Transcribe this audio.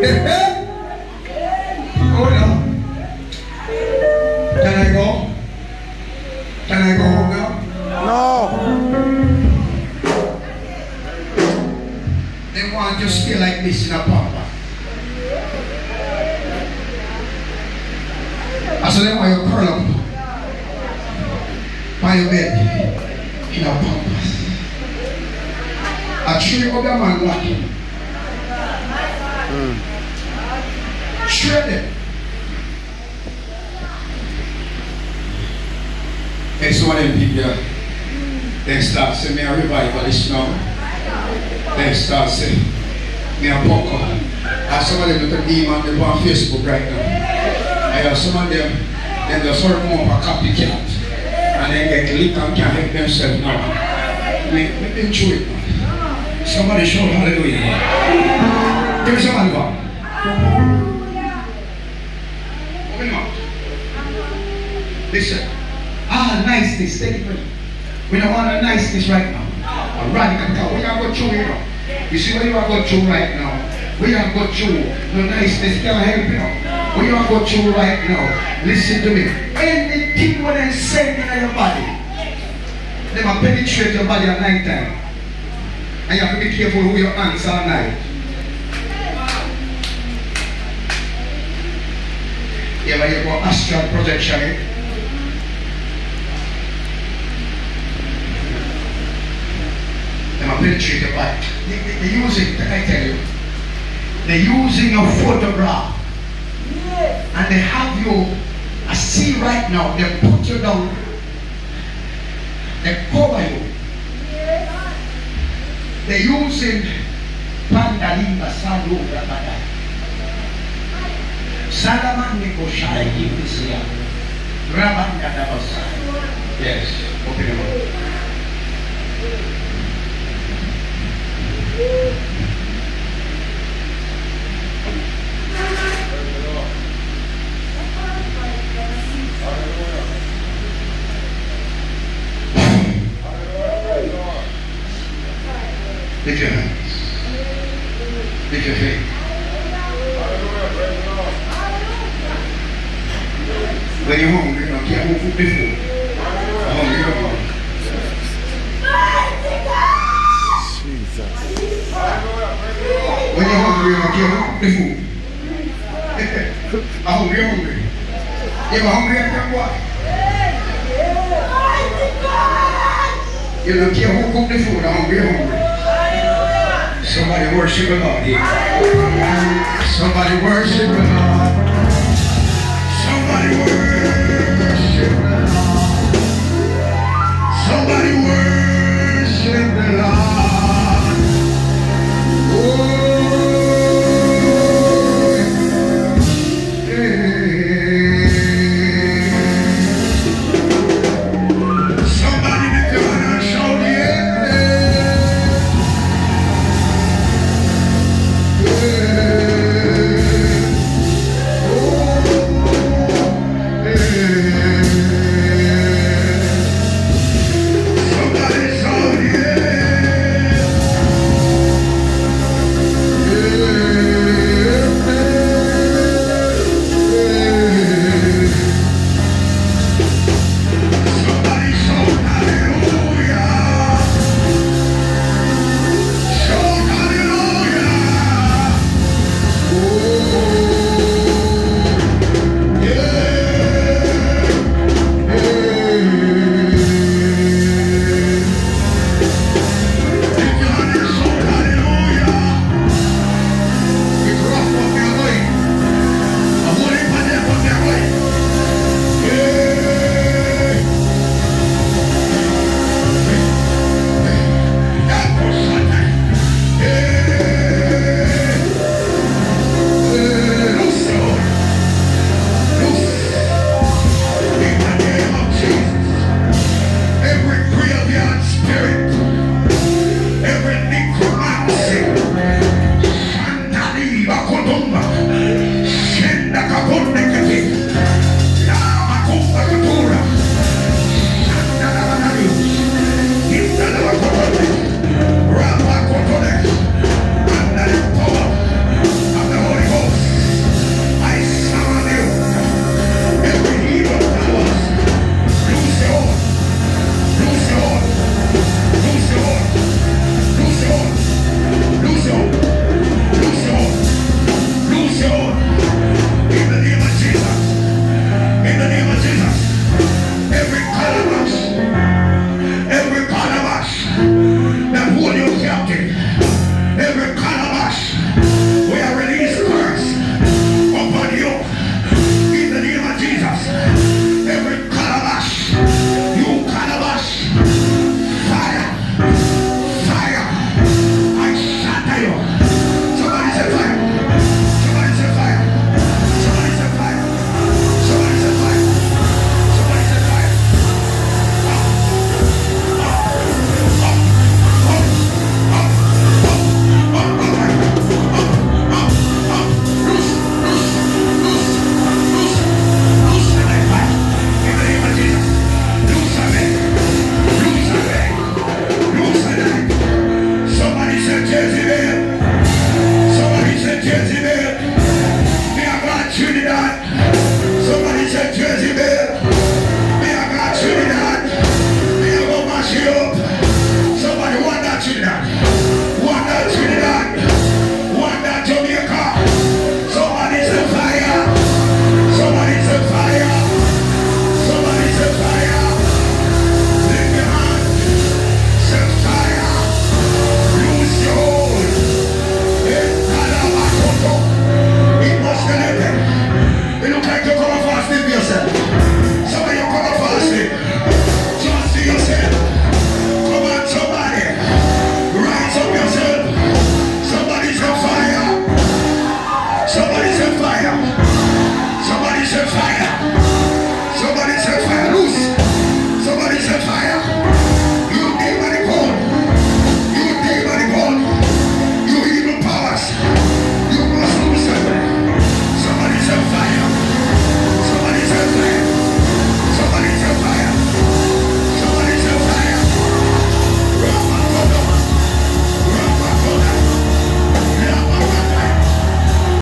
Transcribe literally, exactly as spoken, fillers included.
Hold on. Can I go? Can I go home now? No. They want you to stay like this in a pamper. I said they want you to curl up by your bed in a pampas. I tree up your man walking. Mm. Straight there. And some of them people, they start saying, me a revival this now. They start saying, me a pucker. And some of them look at demon, they go on Facebook right now. And some of them, they just sort of more of a copycat. And they get lick and can't help themselves now. Let me enjoy it, man. Somebody shout hallelujah. Give me somebody back. Open your mouth. Listen. Ah, niceness, take it with me. We don't want a niceness right now. A radical cow. We are going through, you know. You see what you are going through right now? We are going through. No niceness can't help you know. We are going through right now. Listen to me. Anything what they say in your body, they will penetrate your body at night time. And you have to be careful who your hands are at night. You ever hear about astral projection? Eh? They will penetrate your body. They, they, they're using, can I tell you? They're using a photograph. And they have you, I see right now, they put you down. They cover you. They're using Pandalinga Sadu Rabada. Salamaniko Shai Kivisia. Rabanda Dabasa. Yes, open your mouth. Lift your hands. Lift your feet. When you're hungry, you don't care who food before. You're hungry, you're hungry. Jesus. When you're hungry, you don't care who food before. I'm hungry, you're hungry. You're hungry, I can't walk. You don't care who cooked the food, I'm hungry, you're hungry. Somebody worship the Lord here. Somebody worship the Lord.